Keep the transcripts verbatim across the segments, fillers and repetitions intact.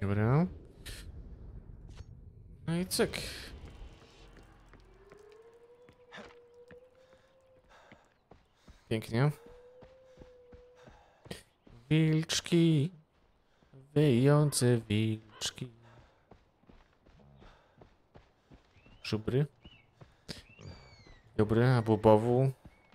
Dobra. No i cyk. Pięknie. Wilczki. Wyjące wilczki. Żubry. Dobry, a bubowu.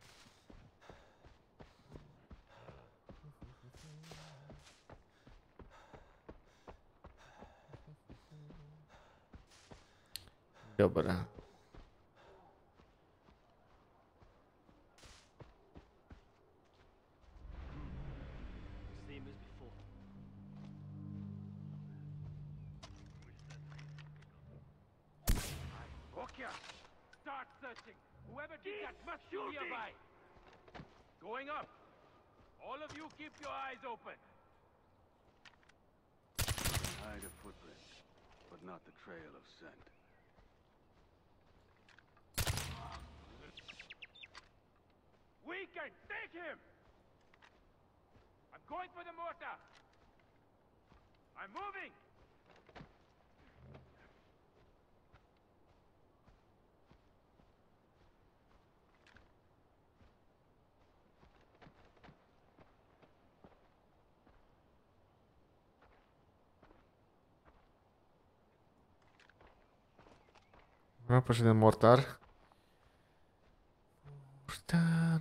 Dobra. Start searching. Whoever did that must be nearby. Going up. All of you keep your eyes open. Hide a footprint, but not the trail of scent. We can take him! I'm going for the mortar! I'm moving! No, poszedłem mortar. Mortar.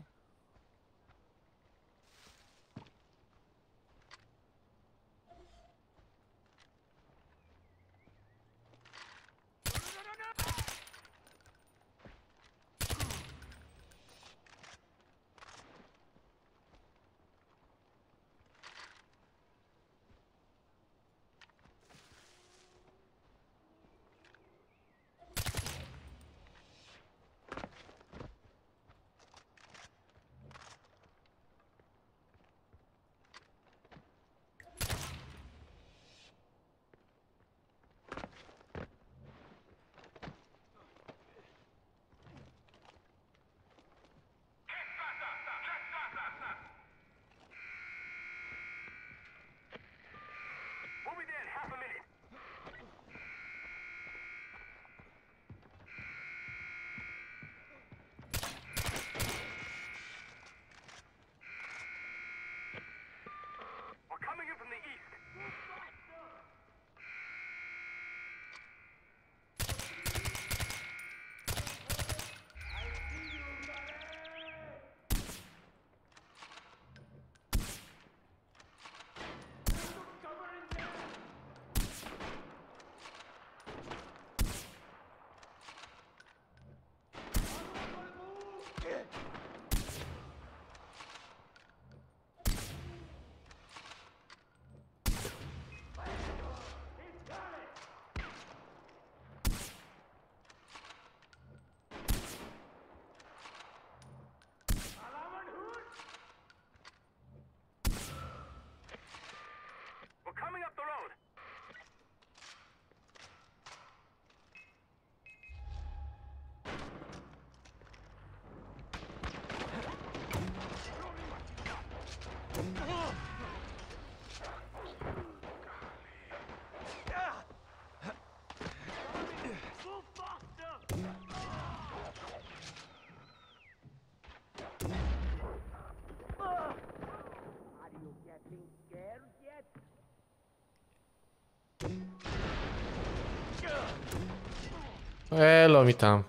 Elo mi tam.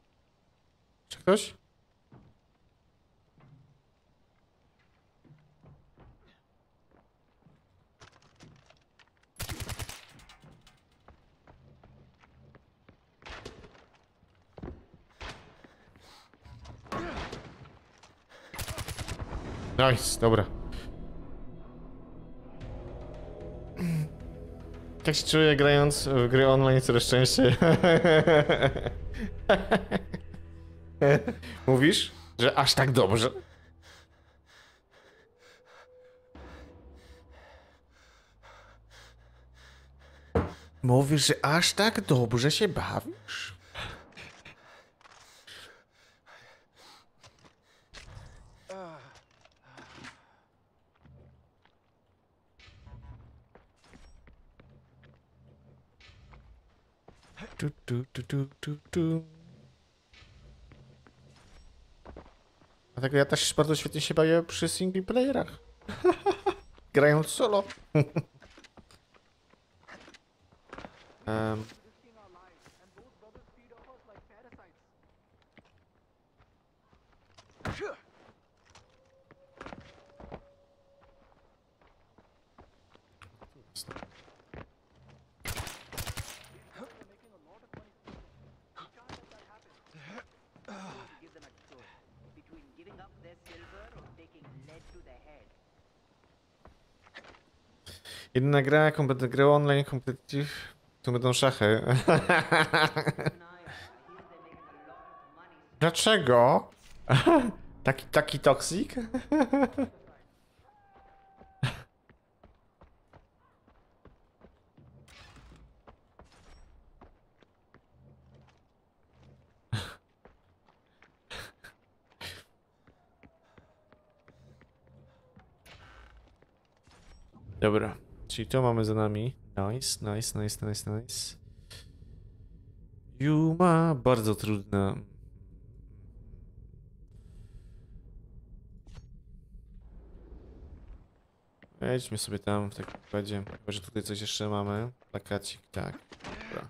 Czy ktoś? Nice, dobra. Jak się czuję grając w gry online coraz częściej? Mówisz, że aż tak dobrze? Mówisz, że aż tak dobrze się bawisz? tu, tu, tu, tu, tu, tu. Dlatego ja też bardzo świetnie się bawię przy single playerach. Grając solo. um. Jedyna gra, jaką będę grał online competitive, to będą szachy. Dlaczego? taki, taki toksik? Dobra, czyli to mamy za nami. Nice, nice, nice, nice, nice. Yuma, bardzo trudna. Wejdźmy sobie tam w takim układzie. Chyba, że tutaj coś jeszcze mamy. Plakacik, tak. Dobra.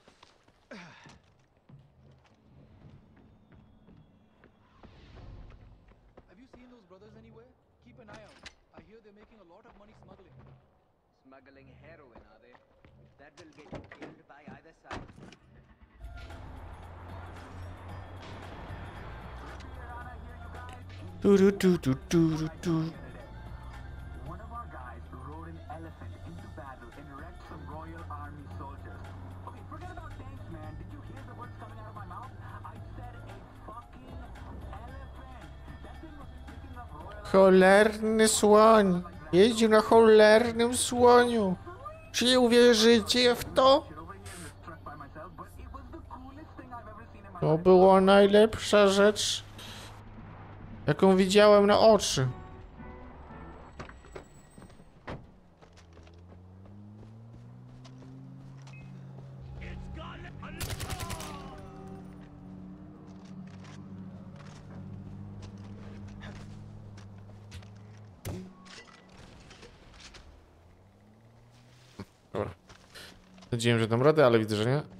Have you seen those brothers anywhere? Keep an eye out. I hear they're making a lot of money smuggling. Smuggling heroin, are they? That will get you killed by either side. Du, du, du, du, du, du, du. One of our guys rode an elephant into battle and wrecked some Royal Army soldiers. Okay, forget about tanks, man. Did you hear the words coming out of my mouth? I said a fucking elephant. That thing was picking up Royal Cholerny słoń. Jeździł na cholernym słoniu. Czy uwierzycie w to? To była najlepsza rzecz, jaką widziałem na oczy. Dobra. Nadzieję, że dam radę, ale widzę, że nie.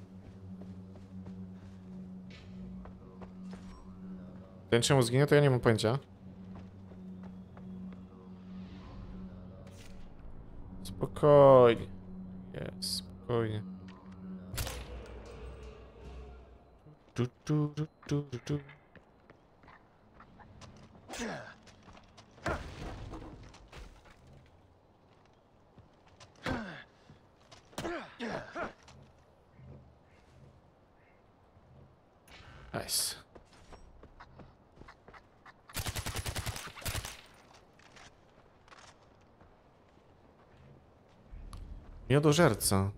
Ten czemu zginie, to ja nie mam pojęcia. Spokojnie. Jest, spokojnie. Tu, tu, tu, tu, tu, tu. Nice. Miodożerca.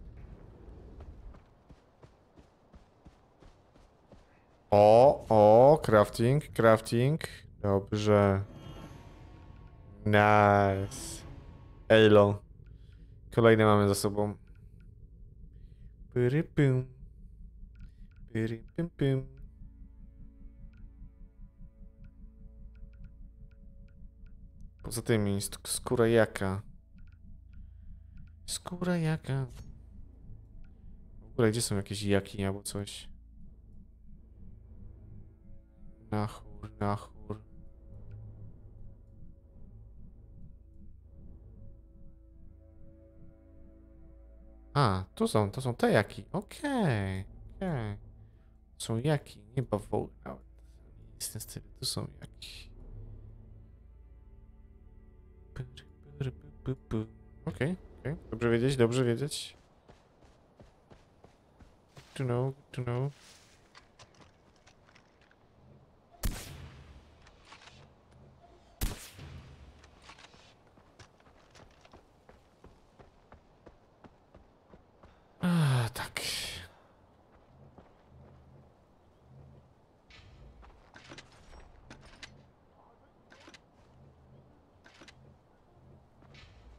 O, o, crafting, crafting. Dobrze. Nice. Elo. Kolejne mamy za sobą. Pyrypym. Pyrypym, pym. Poza tym jest skóra jaka. Skóra jaka. W ogóle gdzie są jakieś jaki albo coś? Nachur, nachur. A, tu są, to są te jaki. Okej, okej. Są jaki, nie bawoły nawet. Jest ten styl, tu są jaki. Okej, okej. Dobrze wiedzieć, dobrze wiedzieć. To know, to know. A, tak.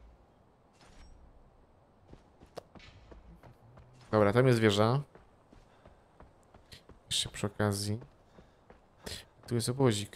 Dobra, tam jest wieża. jeszcze przy okazji. Tu jest obozik.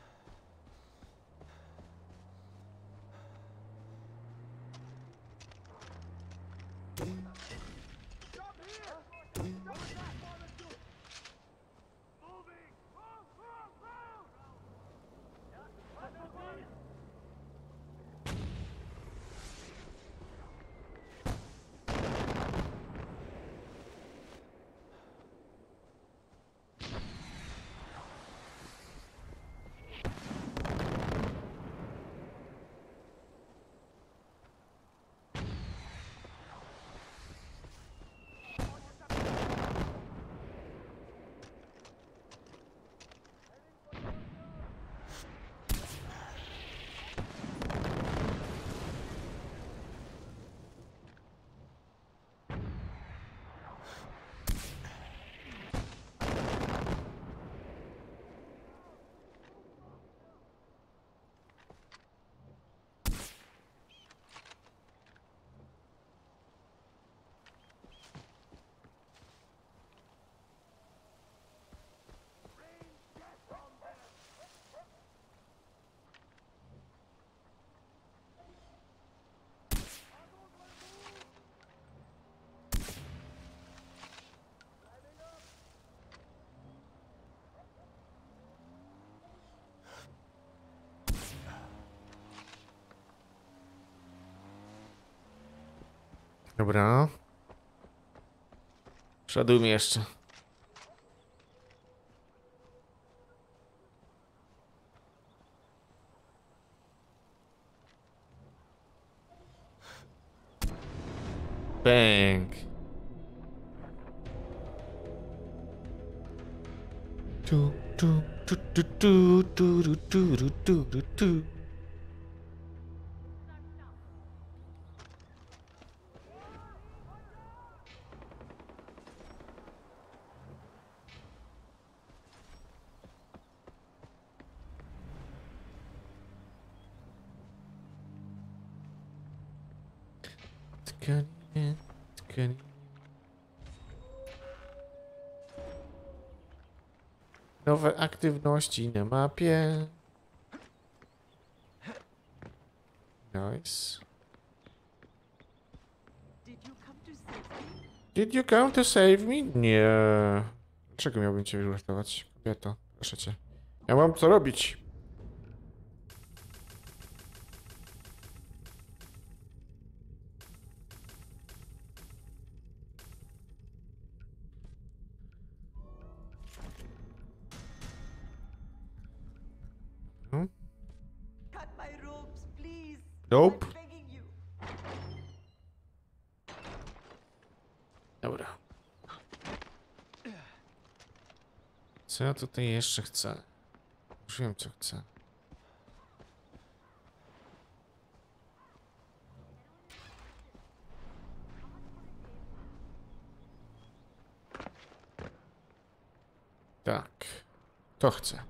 Dobra. Przoduj jeszcze. Bang. Tu, tu, tu, tu, tu, tu, tu, tu, tu, tu, tu. Tkanie, tkanie. Nowe aktywności na mapie. Nice. Did you come to save me? Nie. Dlaczego miałbym cię uratować? Kobieto, proszę cię. Ja mam co robić. Hmm? Cut my ropes, please. Nope. I'm begging you. Dobra. Co ja tutaj jeszcze chcę? Już wiem, co chcę. Tak. To chcę.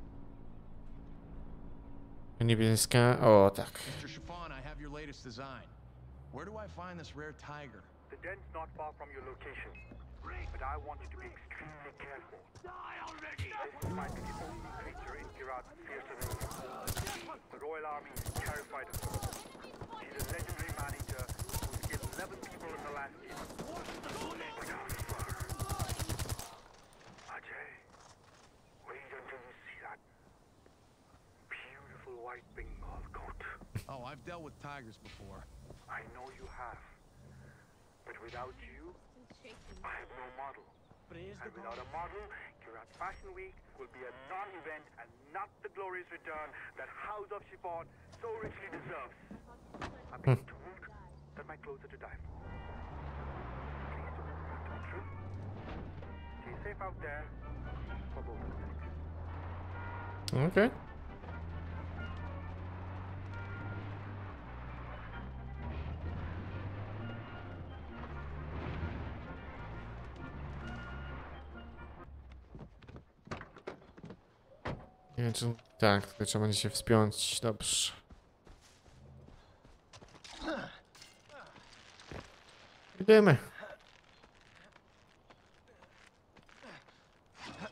Niebieska. O, tak. Mister Chiffon, I have your latest design. Where do I find this rare tiger? The den's not far from your location. But I want you to be extremely careful. Die already! This might be the only creature in Kirat fiercer than you. The Royal Army is terrified of him. He's a legendary manager who's killed eleven people in the last year. Without fur. Ajay, wait until you see that beautiful white Bengal coat. Oh, I've dealt with tigers before. I know you have. But without you, I have no model. And without a model, Kirat Fashion Week will be a non-event and not the glorious return that House of Chiffon so richly deserves. I'm being told that my clothes are to die for. Please don't let that to be true. Stay safe out there for both of us. Okay. Nie wiem, czy... Tak, tutaj trzeba będzie się wspiąć. Dobrze. Idziemy.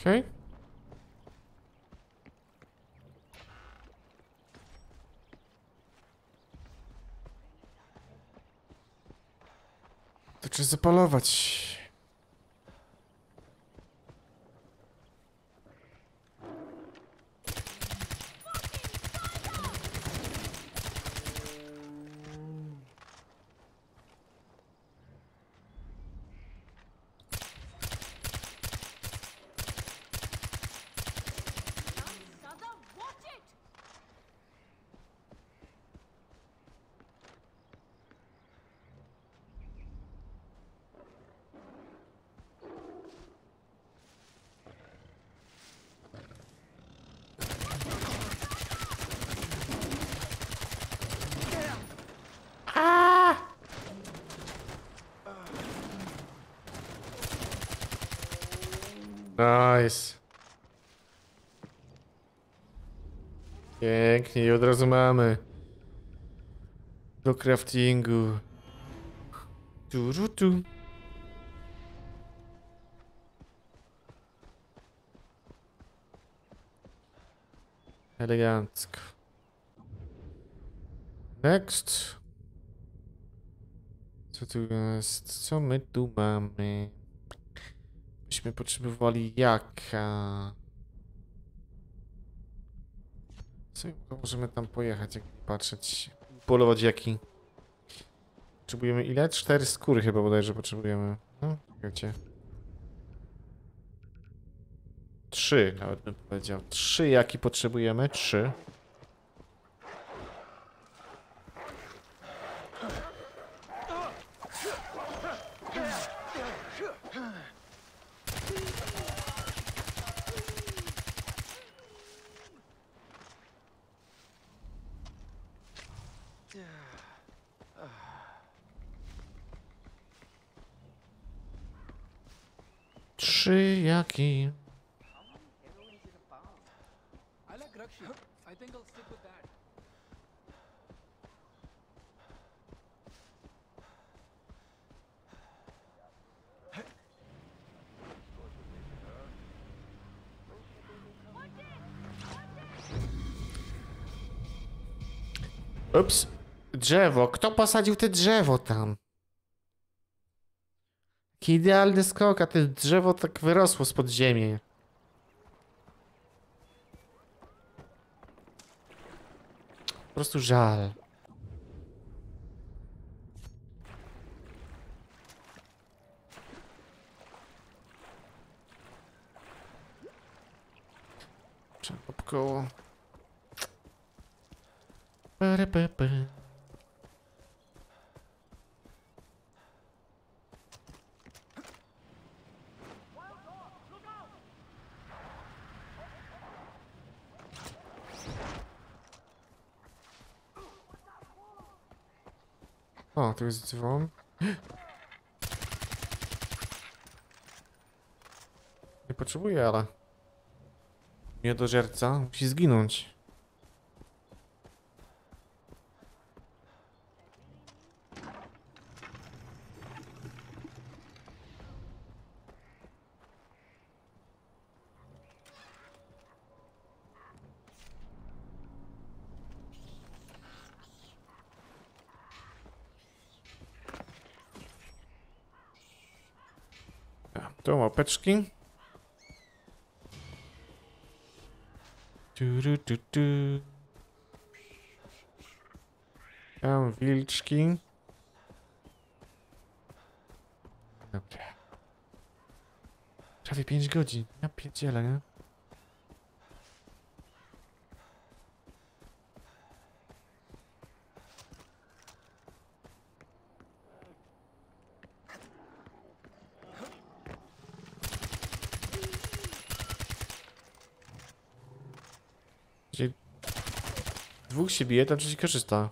Okej. To trzeba zapalować. Nice. Pięknie i od razu mamy. Do craftingu. Tu, tu, tu. Elegancko. Next. Co tu jest? Co my tu mamy? Byśmy potrzebowali jaka. Co to możemy tam pojechać, jak patrzeć. Polować jaki. Potrzebujemy ile? Cztery skóry chyba bodajże potrzebujemy. No, wiecie. Trzy nawet bym powiedział. Trzy jaki potrzebujemy? Trzy. Trzy jaki. I like Rakshi. I think I'll stick with that. Ups. Drzewo. Kto posadził te drzewo tam? Jaki idealny skok, a to drzewo tak wyrosło spod ziemi. Po prostu żal. Trzeba popkoło. Pere, pe, pe. O, tu jest dzwon. Nie potrzebuję, ale... Miodożerca musi zginąć. Tu łapeczki. Tu, tu, tu, tu. Tam wilczki. Dobra. Prawie pięć godzin. Ja pierdzielę, nie? Gdzie dwóch się bije, tam trzeci korzysta.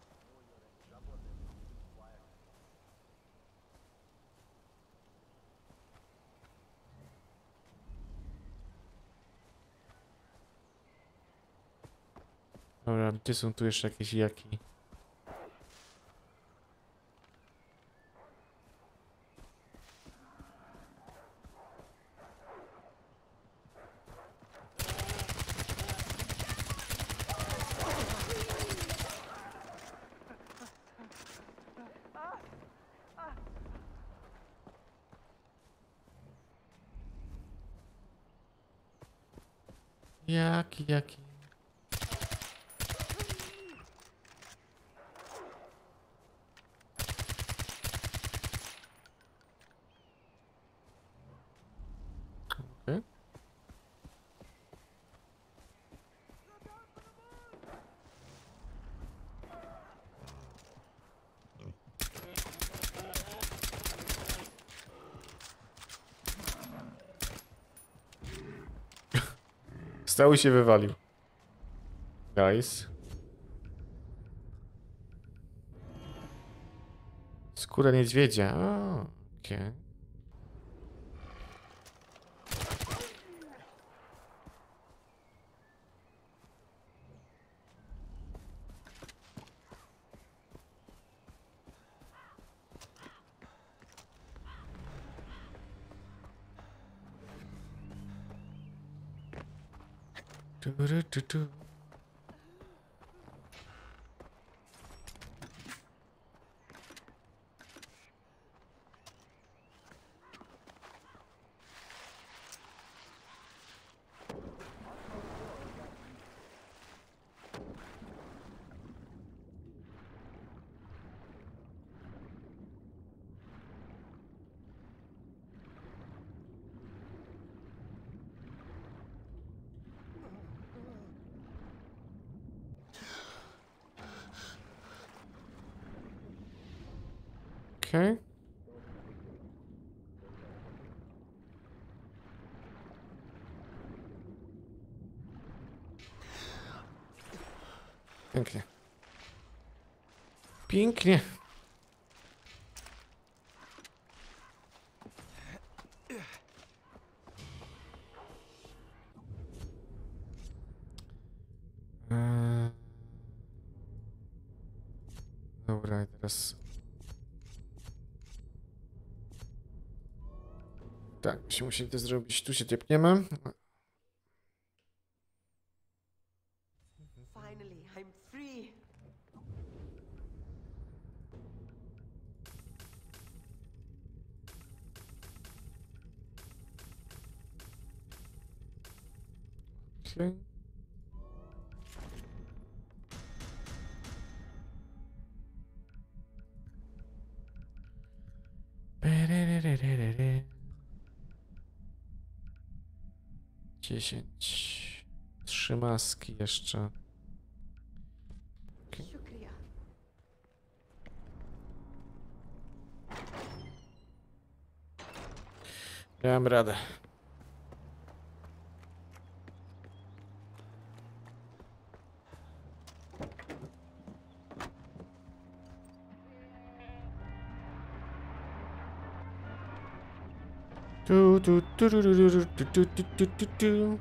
Dobra, gdzie są tu jeszcze jakieś jaki? Jaki, jaki? Okay. Stały się wywalił. Guys. Skóra niedźwiedzia. O, okej. Tu, tu, tu, tu. Okay. Pięknie. Pięknie. Eee... Dobra, i teraz... Tak, byśmy musieli to zrobić. Tu się tepniemy. Finally, I'm free. Okay. Dziesięć. Trzy maski jeszcze. Okay. Shukriya. Dałem radę. Tu, tu, tu, tu, tu, tu, tu, tu, tu, tu, tu.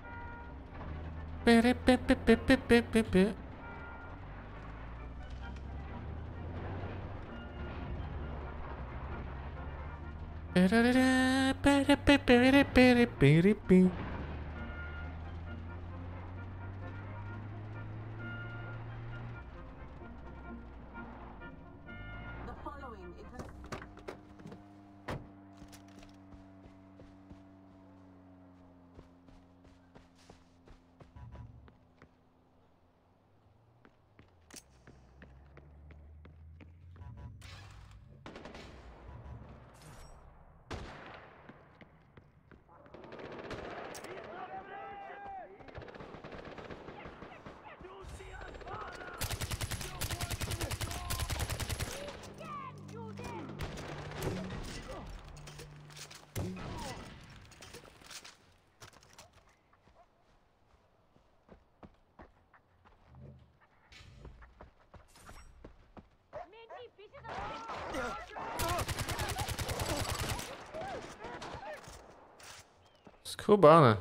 Pere, pe, pe, pe, pe, pe, pe, pe. Pererere, pere, pe, pere, pere, pere, pe. The following is an Skubane.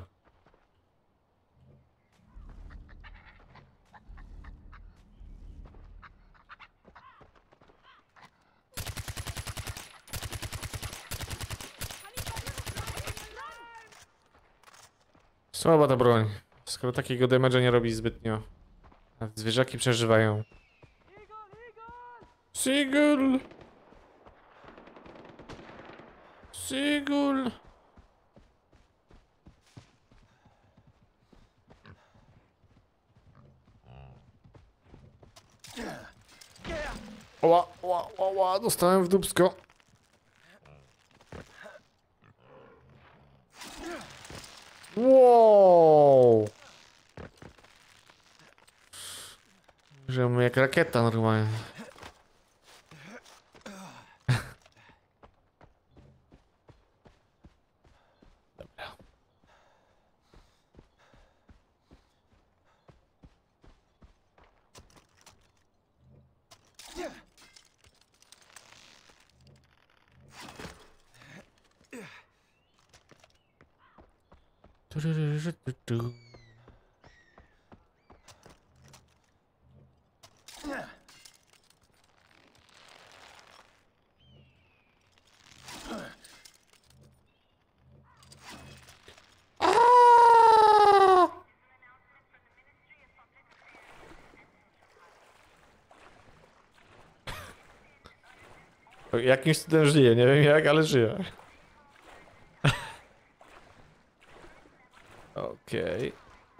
Słaba ta broń. Skoro takiego damage'a nie robi zbytnio. A zwierzaki przeżywają. Seagull! Seagull! ła, ła, ła, dostałem w dupsko. Wow! Że mu jak rakieta normalnie. Dobra. Tu-du-du-du-du-du. Aaaa! Jakimś cudem żyje, nie wiem jak, ale żyje. Okej.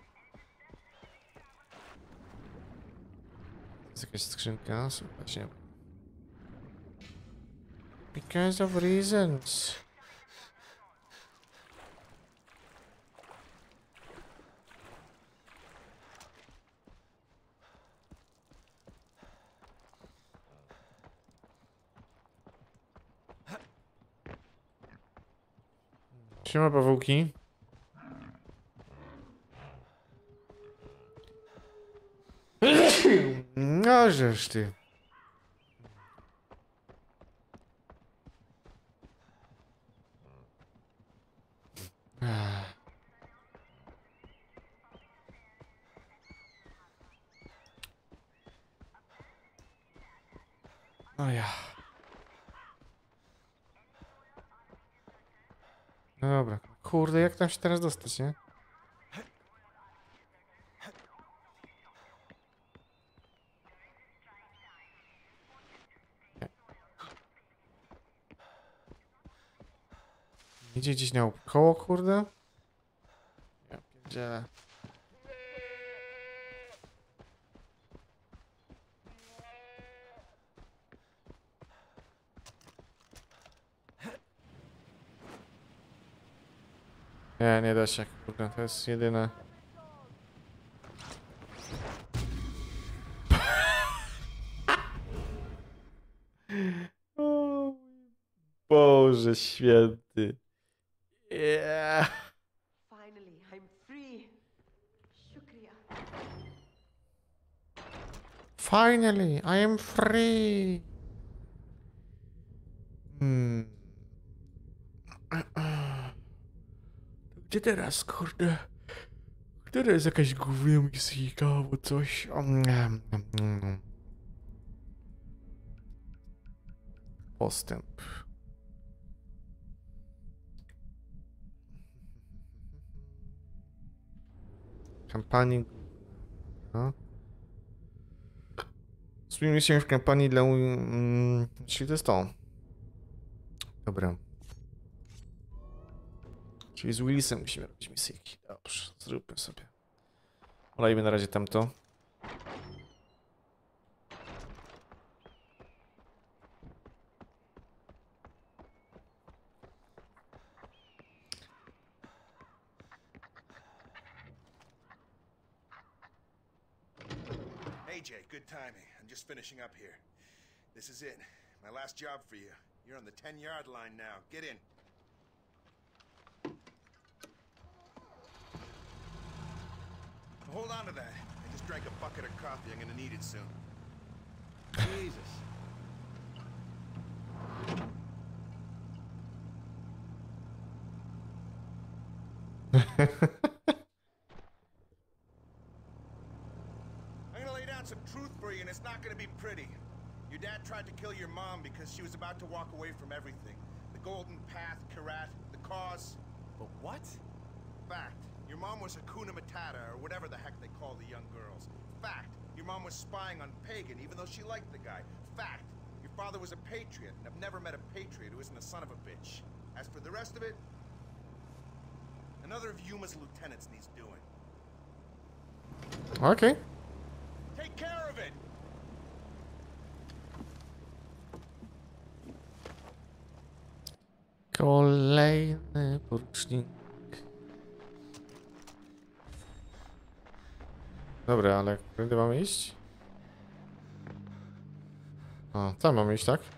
Jest jakaś skrzynka? Słuchać, nie. Because of reasons. Siema, Pawełki. No, żeż ty. No ja. No dobra. Kurde, jak tam się teraz dostać, nie? Idzie gdzieś naokoło, kurde? Ja pierdzielę. Nie, nie da się, kurde, to jest jedyne. O, Boże święty. Yeah. Finally, I'm free. Shukriya. Finally, I am free. Hmm. Gdzie teraz, kurde? Która jest jakaś główna muzyka albo coś? Um, um, um. Postęp. Kampanii. No. Zmienimy się w kampanii dla... Um, czyli to jest to. Dobra. Czyli z Willisem musimy robić misyjki. Dobrze, zróbmy sobie. Olejmy na razie tamto. Hey Jay, good timing. I'm just finishing up here. This is it. My last job for you. You're on the ten yard line now. Get in. Hold on to that. I just drank a bucket of coffee. I'm gonna need it soon. Jesus. I'm gonna lay down some truth for you, and it's not gonna be pretty. Your dad tried to kill your mom because she was about to walk away from everything. The Golden Path, Karat, the cause. But what? Fact. Your mom was Hakuna Matata, or whatever the heck they call the young girls. Fact. Your mom was spying on Pagan, even though she liked the guy. Fact. Your father was a patriot, and I've never met a patriot who isn't a son of a bitch. As for the rest of it, another of Yuma's lieutenants needs doing. Okej. Take care of it! Kolejny porucznik. Dobra, ale którędy mamy iść? O, tam mamy iść, tak?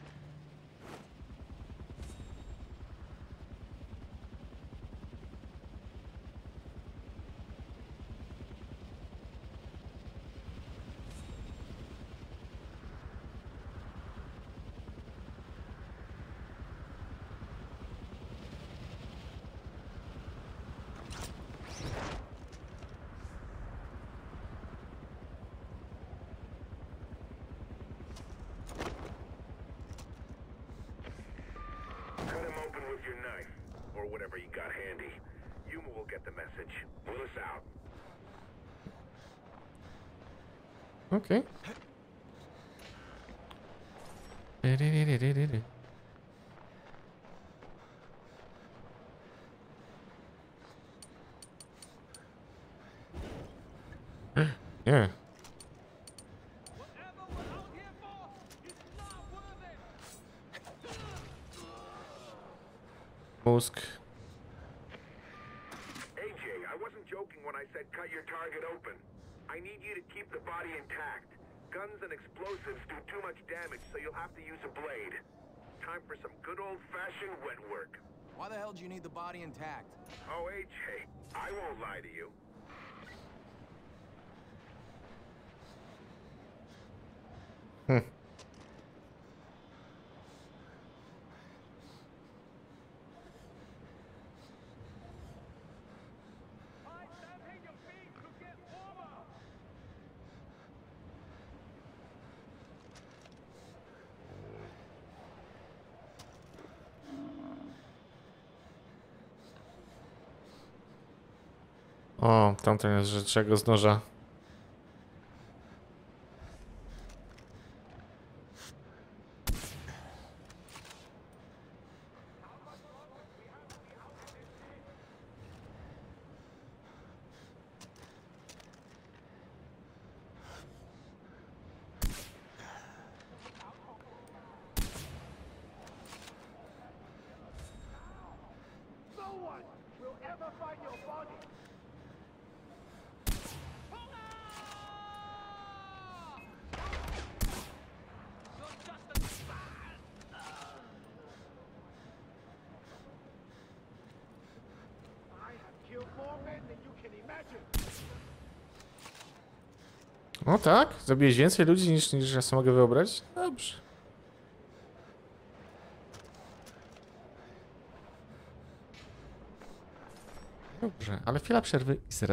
Cut him open with your knife, or whatever you got handy. Yuma will get the message. Willis out. Okej. Okay. Nie. Mózg. A J, I wasn't joking when I said cut your target open. I need you to keep the body intact. Guns and explosives do too much damage, so you'll have to use a blade. Time for some good old-fashioned wet work. Why the hell do you need the body intact? Oh, A J, I won't lie to you. Hm. O, tamten jest rzeczego z noża. O tak? Zabiłeś więcej ludzi niż, niż ja sobie mogę wyobrazić? Dobrze. Dobrze, ale chwila przerwy i zaraz